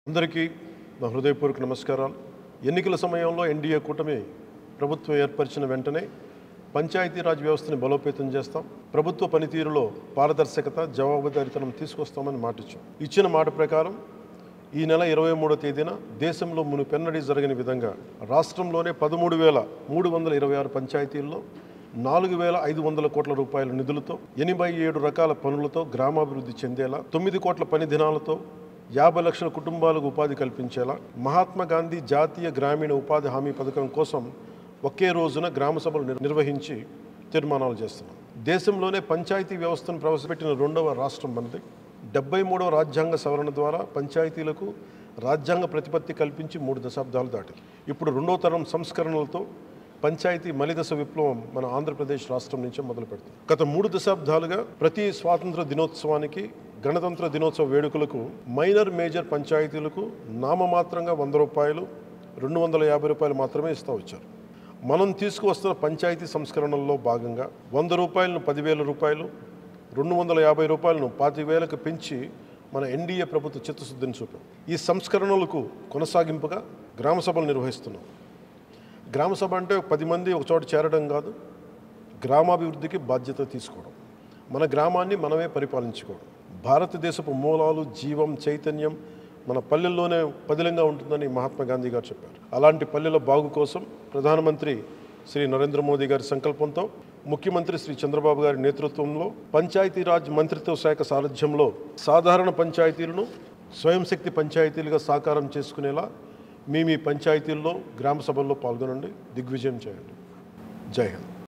అందరికీ నా హృదయపూర్వక నమస్కారాలు. ఎన్నికల సమయంలో ఎన్డీఏ కూటమి ప్రభుత్వం ఏర్పరిచిన వెంటనే పంచాయతీరాజ్ వ్యవస్థని బలోపేతం చేస్తాం, ప్రభుత్వ పనితీరులో పారదర్శకత, జవాబుదారీతనం తీసుకొస్తామని మాటిచ్చాం. ఇచ్చిన మాట ప్రకారం ఈ నెల 23వ తేదీన దేశంలో మునుపెన్నడీ జరగని విధంగా రాష్ట్రంలోనే 13,326 పంచాయతీల్లో 4,500 కోట్ల రూపాయల నిధులతో 87 రకాల పనులతో గ్రామాభివృద్ధి చెందేలా, 9 కోట్ల పని దినాలతో 50 లక్షల కుటుంబాలకు ఉపాధి కల్పించేలా, మహాత్మా గాంధీ జాతీయ గ్రామీణ ఉపాధి హామీ పథకం కోసం ఒకే రోజున గ్రామ సభలు నిర్వహించి తీర్మానాలు చేస్తున్నాం. దేశంలోనే పంచాయతీ వ్యవస్థను ప్రవేశపెట్టిన రెండవ రాష్ట్రం మనది. 73వ రాజ్యాంగ సవరణ ద్వారా పంచాయతీలకు రాజ్యాంగ ప్రతిపత్తి కల్పించి 3 దశాబ్దాలు దాటి ఇప్పుడు రెండో తరం సంస్కరణలతో పంచాయతీ మలిదశ విప్లవం మన ఆంధ్రప్రదేశ్ రాష్ట్రం నుంచే మొదలు పెడుతుంది. గత 3 దశాబ్దాలుగా ప్రతి స్వాతంత్ర దినోత్సవానికి, గణతంత్ర దినోత్సవ వేడుకలకు మైనర్ మేజర్ పంచాయతీలకు నామమాత్రంగా 100 రూపాయలు, 250 రూపాయలు మాత్రమే ఇస్తూ వచ్చారు. మనం తీసుకువస్తున్న పంచాయతీ సంస్కరణల్లో భాగంగా 100 రూపాయలను 10,000 రూపాయలు, 250 రూపాయలను 25,000కు పెంచి మన ఎన్డీఏ ప్రభుత్వ చిత్తశుద్ధిని చూపాం. ఈ సంస్కరణలకు కొనసాగింపుగా గ్రామ సభలు నిర్వహిస్తున్నాం. గ్రామ సభ అంటే 10 మంది ఒక చోట చేరడం కాదు, గ్రామాభివృద్ధికి బాధ్యత తీసుకోవడం, మన గ్రామాన్ని మనమే పరిపాలించుకోవడం. భారతదేశపు మూలాలు, జీవం, చైతన్యం మన పల్లెల్లోనే పదిలంగా ఉంటుందని మహాత్మా గాంధీ గారు చెప్పారు. అలాంటి పల్లెల బాగు కోసం ప్రధానమంత్రి శ్రీ నరేంద్ర మోదీ గారి సంకల్పంతో, ముఖ్యమంత్రి శ్రీ చంద్రబాబు గారి నేతృత్వంలో పంచాయతీరాజ్ మంత్రిత్వ శాఖ సారథ్యంలో సాధారణ పంచాయతీలను స్వయం శక్తి పంచాయతీలుగా సాకారం చేసుకునేలా మీ పంచాయతీల్లో గ్రామ సభల్లో పాల్గొనండి, దిగ్విజయం చేయండి. జై హింద్.